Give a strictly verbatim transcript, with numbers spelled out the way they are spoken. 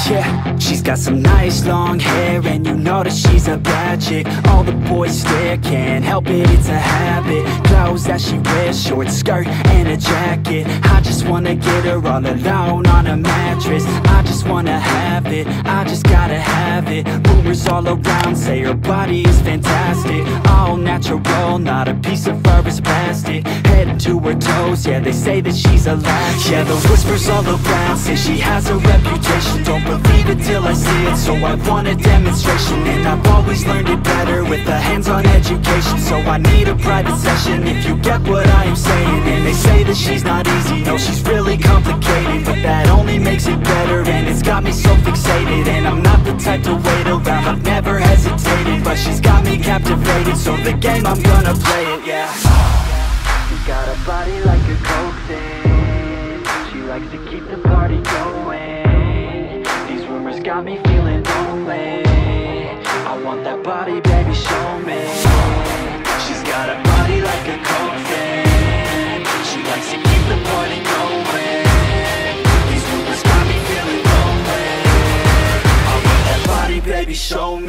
Yeah, she's got some nice long hair, and you know that she's a bad chick. All the boys stare, can't help it, it's a habit. Clothes that she wears, short skirt and a jacket. I just wanna get her all alone on a mattress. I just wanna have it, I just gotta have it. Rumors all around say her body is fantastic. All natural, not a piece of fur is plastic. Head to her toes, yeah, they say that she's a latch. Yeah, the whispers all around say she has a reputation. Don't believe it till I see it, so I want a demonstration. And I've always learned it better with a hands-on education. So I need a private session, if you get what I am saying. And they say that she's not easy, no, she's really complicated. But that only makes it better, and it's got me so fixated. And I'm not the type to wait around, I've never hesitated. But she's got me captivated, so the game, I'm gonna play it, yeah. She got a body like a coke thing. She likes to keep the party going. These rumors got me feeling lonely. I want that body, baby, show me. She's got a body like a coke thing. She likes to keep the party going. These rumors got me feeling lonely. I want that body, baby, show me.